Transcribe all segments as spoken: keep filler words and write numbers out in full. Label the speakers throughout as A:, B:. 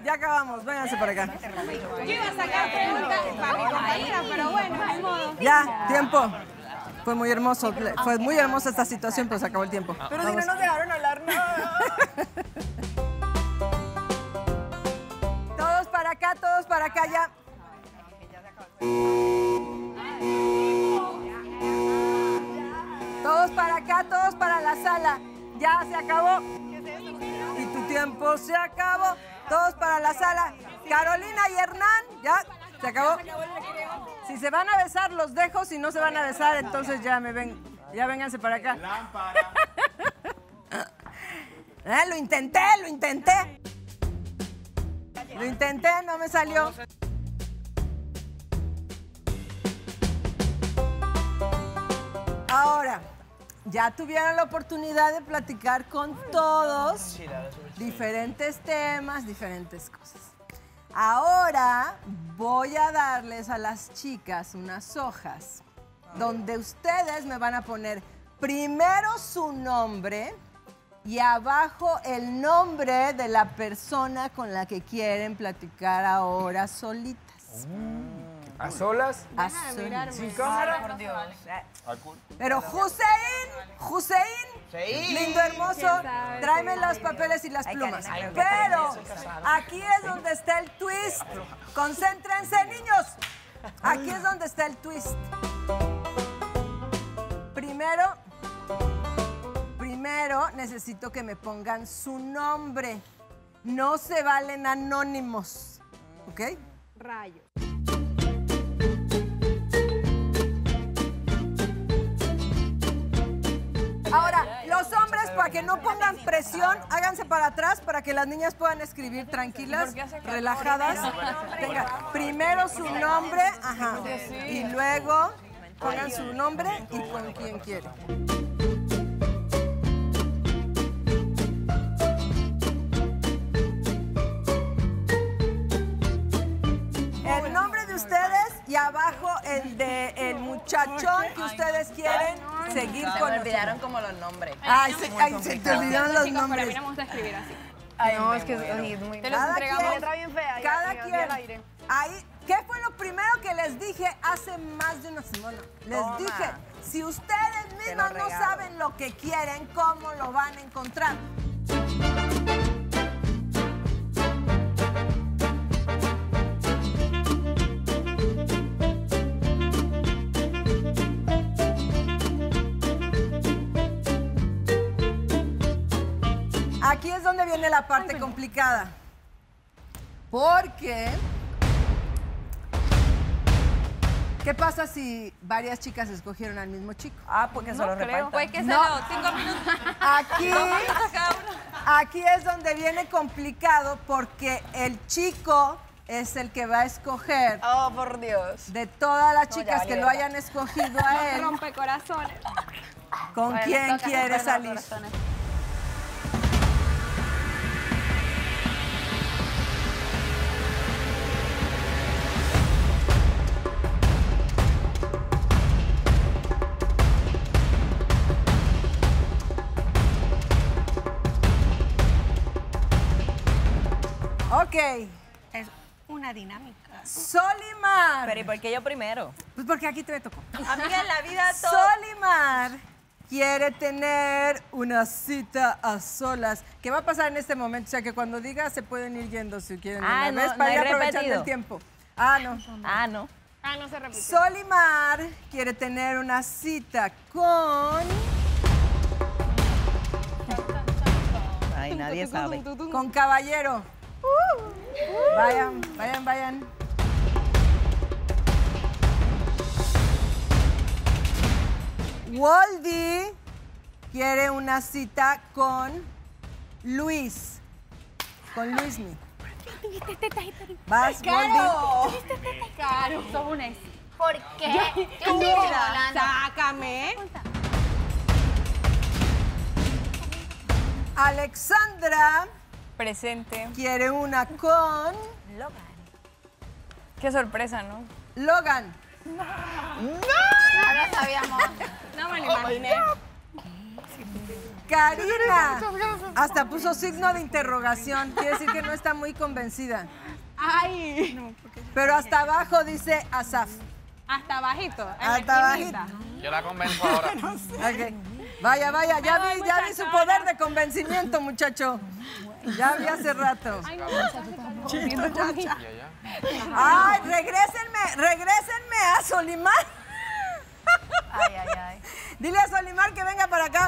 A: ya acabamos. Vénganse para acá.
B: Yo iba a sacar preguntas para mi compañera, pero bueno, de modo.
A: Ya, tiempo. Fue muy hermoso. Fue muy hermosa esta situación, pero se acabó el tiempo.
C: Pero si no nos dejaron hablar nada.
A: Todos para acá, todos para acá ya. Todos para acá, todos para la sala. Ya se acabó. Y tu tiempo se acabó. Todos para la sala. Carolina y Hernán, ya se acabó. Si se van a besar, los dejo. Si no se van a besar, entonces ya me ven. Ya vénganse para acá. Eh, lo intenté, lo intenté. Lo intenté, no me salió. Ahora, ya tuvieron la oportunidad de platicar con todos diferentes temas, diferentes cosas. Ahora voy a darles a las chicas unas hojas donde ustedes me van a poner primero su nombre y abajo el nombre de la persona con la que quieren platicar ahora solitas.
D: ¿A solas?
A: A solas.
D: ¿Sin cámara?
C: Por Dios.
A: Pero Hussein, Hussein, lindo, hermoso, tráeme los papeles y las plumas. Pero aquí es donde está el twist. Concéntrense, niños. Aquí es donde está el twist. Primero, primero necesito que me pongan su nombre. No se valen anónimos, ¿ok?
B: Rayo.
A: Ahora, los hombres, para que no pongan presión, háganse para atrás para que las niñas puedan escribir tranquilas, relajadas. Venga, primero su nombre, ajá, y luego pongan su nombre y con quien quiere. El nombre de ustedes y abajo el de el muchachón que ustedes quieren seguir
C: Se
A: con.
C: me olvidaron como los nombres.
A: Ay, se, ay, se te olvidaron los
B: Chicos,
A: nombres.
B: para mí no me gusta escribir así.
C: Ay, no, es que es muy...
B: Te los
A: Cada
B: entregamos.
A: quien,
C: letra bien fea, ya,
A: cada
C: ya,
A: quien.
C: ya al aire.
A: Ahí, ¿qué fue lo primero que les dije hace más de una semana? Les
C: Toma.
A: dije, si ustedes mismas no
C: regalo.
A: saben lo que quieren, ¿cómo lo van a encontrar? Aquí es donde viene la parte complicada. Porque... ¿qué pasa si varias chicas escogieron al mismo chico?
C: Ah, porque se lo repartan.
B: Pues que se
A: No.
B: lo, cinco minutos.
A: Aquí,
B: Dos minutos cada uno.
A: aquí es donde viene complicado porque el chico es el que va a escoger
C: Oh, por Dios.
A: de todas las
C: No,
A: chicas
C: ya,
A: que
C: ya,
A: lo
C: ya.
A: hayan escogido a él,
B: Rompe corazones.
A: con
B: Bueno,
A: quién
B: toca
A: quiere
B: romper los
A: salir.
B: corazones.
A: Ok,
E: Es una dinámica.
A: Solimar.
C: Pero ¿y por qué yo primero?
A: Pues porque aquí te me tocó.
C: Amiga, en la vida todo...
A: Solimar quiere tener una cita a solas. ¿Qué va a pasar en este momento? O sea, que cuando diga se pueden ir yendo si quieren. de
C: Ah,
A: una
C: no,
A: vez
C: no
A: para
C: hay
A: ir aprovechando
C: repetido.
A: el tiempo. Ah, no.
C: Ah, no.
B: Ah, no se repite.
A: Solimar quiere tener una cita con...
C: Ay, nadie sabe.
A: con Caballero. Vayan, vayan, vayan. Waldy quiere una cita con Luis. Con Luismi. Vas, Waldy.
B: Caro, sos una ex.
E: ¿Por qué? Yo estoy hablando.
B: Sácame.
A: Alexandra
F: Presente.
A: quiere una con
F: Qué sorpresa, ¿no?
A: Logan.
E: No lo sabíamos.
B: No me lo imaginé.
A: Karina. Hasta puso signo de interrogación. Quiere decir que no está muy convencida.
B: Ay.
A: Pero hasta abajo dice Asaf.
B: Hasta bajito. en la
A: Hasta
B: esquinita.
A: bajito.
G: Yo la convenzo ahora.
A: Ok. Vaya, vaya, ya vi, ya vi su poder de convencimiento, muchacho. Ya vi hace rato.
B: Ay, no, muchacho, estamos viendo conmigo.
G: Ya, ya.
A: Ay, regrésenme, regrésenme a Solimar.
C: Ay, ay, ay.
A: Dile a Solimar que venga para acá.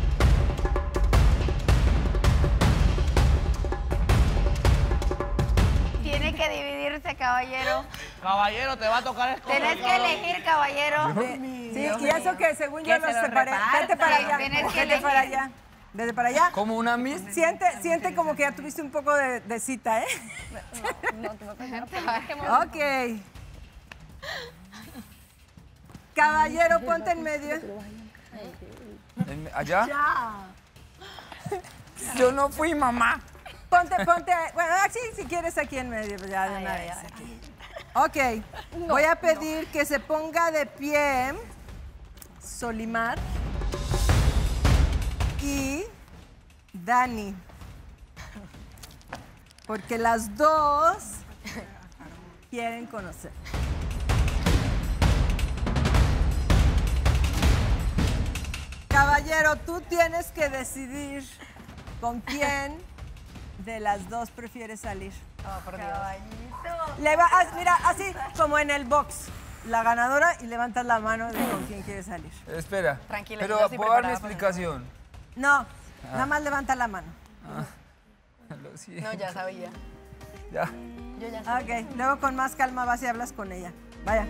E: Tiene que dividirse, caballero.
G: Caballero, te va a tocar esto.
E: Tenés que elegir, caballero.
A: Sí, y eso que según yo
C: Que
A: los
C: se lo
A: separé.
C: repartan.
A: Vete para allá.
E: Tienes que
A: Vete
E: elegir.
A: para allá. Vete para allá.
D: Como una Miss.
A: Siente, siente como que ya tuviste un poco de, de cita, ¿eh? Ok. Caballero, ponte en medio.
D: En- ¿Allá? Yo no fui mamá.
A: Ponte, ponte. Bueno, sí, si quieres aquí en medio, pues ya de una vez. Aquí. Ok. Voy a pedir que se ponga de pie Solimar y Dani. Porque las dos quieren conocer. Caballero, tú tienes que decidir con quién de las dos prefieres salir.
C: Oh, por Dios.
A: Le va, haz- mira, así como en el box. La ganadora y levantas la mano de con quién quieres salir.
D: Espera.
C: Tranquila,
D: Pero
C: yo estoy
D: puedo dar mi
C: preparada para
D: explicación.
A: No, nada más levanta la mano.
D: Lo siento.
C: No, ya sabía.
D: Ya.
C: Yo ya sabía.
A: Ok, luego con más calma vas y hablas con ella. Vaya.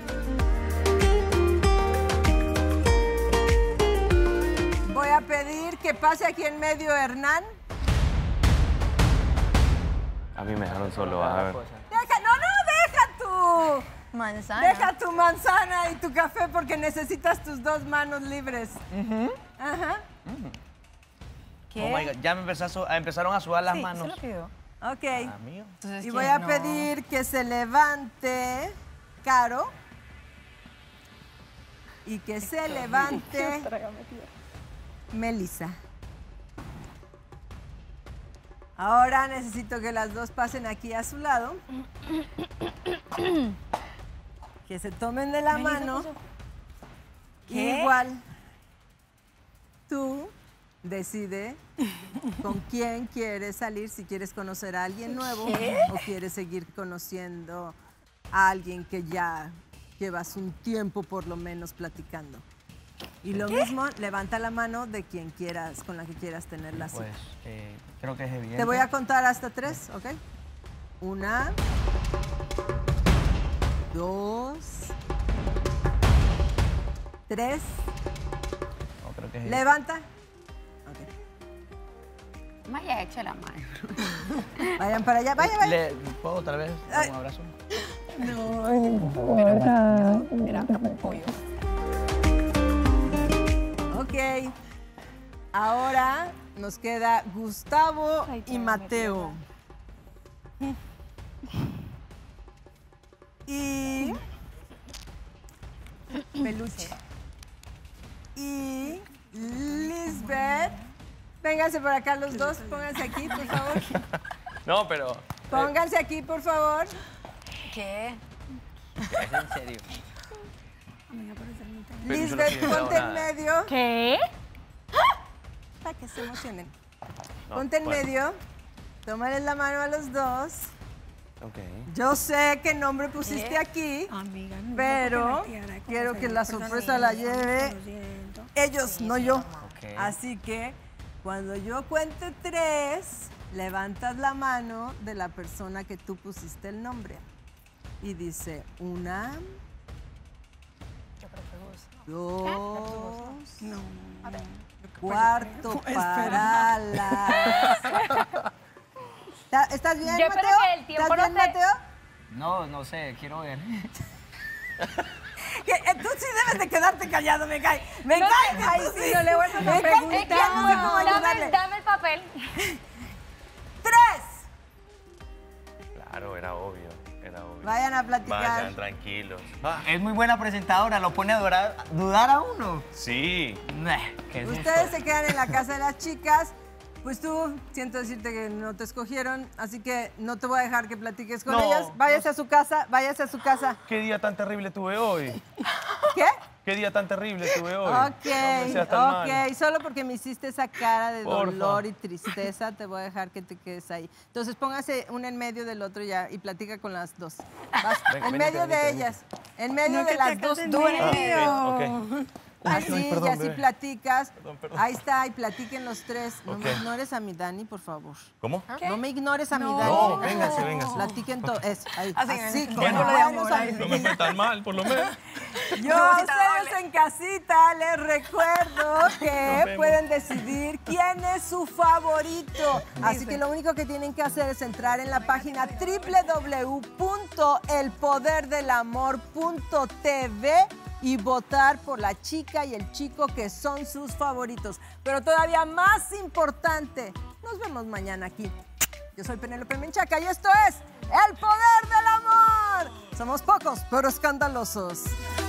A: Voy a pedir que pase aquí en medio Hernán.
G: A mí me dejaron solo, a ver.
A: Deja, no, no, deja tu,
C: Manzana.
A: deja tu manzana y tu café porque necesitas tus dos manos libres. Ajá.
C: ¿Qué?
G: Oh my God, ya me empezó a su- a- empezaron a sudar las
A: Sí,
G: manos.
C: ¿Se lo pidió?
A: Ok.
G: Amigo.
C: Entonces,
A: Y
C: ¿quién?
A: voy a
C: No.
A: pedir que se levante Caro y que se levante Melissa. Ahora necesito que las dos pasen aquí a su lado. Que se tomen de la mano. Igual, tú decide con quién quieres salir, si quieres conocer a alguien nuevo o quieres seguir conociendo a alguien que ya llevas un tiempo por lo menos platicando. Y lo mismo, levanta la mano de quien quieras, con la que quieras tener la cita.
G: Pues eh, creo que es evidente.
A: Te voy a contar hasta tres, ¿ok? Una, dos, tres.
G: No, creo que es
A: Levanta. Ok.
E: Me haya hecho la mano.
A: Vayan para allá, vayan, vayan.
G: Le- ¿Puedo otra vez dar
A: Ay.
G: un abrazo?
A: Ok. Ahora nos queda Gustavo y Mateo. Y Peluche. Y Lisbeth. Vénganse por acá los dos, pónganse aquí, por favor.
G: No, pero...
A: Pónganse aquí, por favor.
C: ¿Qué?
G: Es en serio. Pero yo no
A: Lisbeth,
G: estoy
A: ponte en
G: nada.
A: medio.
B: ¿Qué?
A: Para que se emocionen.
G: No,
A: Ponte en
G: bueno.
A: medio. Tómales la mano a los dos.
G: Ok.
A: Yo sé qué nombre pusiste aquí,
E: Amiga, no,
A: pero quiero que la sorpresa la lleve ellos, no yo.
G: Ok.
A: Así que cuando yo cuente tres, levantas la mano de la persona que tú pusiste el nombre. Y dice una, dos, cuarto para las... ¿Está- ¿Estás bien,
B: Yo
A: Mateo?
B: espero que el tiempo
A: ¿Estás
B: no
A: bien,
B: te-
A: Mateo?
G: No, no sé, quiero ver.
A: Que, eh, tú sí debes de quedarte callado, me cae. Me
B: No
A: cae.
B: te-
A: que
B: ay,
A: tú
B: sí, no le vuelvas a
A: Me cae,
B: preguntar.
A: es que no sé cómo
B: Dame,
A: ayudarle.
B: dame el papel.
A: ¡Tres!
G: Claro, era obvio. Era
H: la obvio.
A: Vayan a platicar.
H: Vayan, tranquilos.
G: Ah, es muy buena presentadora, lo pone a dudar, dudar a uno.
H: Sí.
G: Nah, ¿qué es
A: Ustedes
G: esto?
A: se quedan en la casa de las chicas. Pues tú, siento decirte que no te escogieron, así que no te voy a dejar que platiques con
H: No,
A: ellas. Váyase a su casa, váyase a su casa.
H: ¿Qué día tan terrible tuve hoy?
A: ¿Qué?
H: ¿Qué día tan terrible tuve hoy?
A: Ok,
H: No me seas tan
A: ok.
H: mal.
A: Solo porque me hiciste esa cara de
H: Porfa.
A: dolor y tristeza, te voy a dejar que te quedes ahí. Entonces póngase una en medio del otro ya y platica con las dos. Vas,
H: Ven,
A: en
H: venite,
A: medio de
H: venite,
A: ellas. En medio de las dos.
F: Tú en el
H: Ah,
F: medio.
H: ok, ok.
A: Así,
H: Ay, perdón,
A: y así
H: bebé.
A: platicas.
H: Perdón, perdón.
A: Ahí está, y platiquen los tres. No me
H: Ok.
A: ignores a mi Dani, por favor.
H: ¿Cómo?
A: No me ignores a mi
F: No.
A: Dani.
H: No, véngase, véngase.
A: Platiquen todo. Eso, ahí.
F: Así,
A: Así, como
F: bueno,
A: buenos
F: bueno,
A: amigos.
H: No me fue tan mal, por lo menos.
A: Yo a ustedes en casita les recuerdo que
H: vemos.
A: pueden decidir quién es su favorito. Así que lo único que tienen que hacer es entrar en la página doble u doble u doble u punto el poder del amor punto t v y votar por la chica y el chico que son sus favoritos. Pero todavía más importante, nos vemos mañana aquí. Yo soy Penélope Menchaca y esto es El Poder del Amor. Somos pocos, pero escandalosos.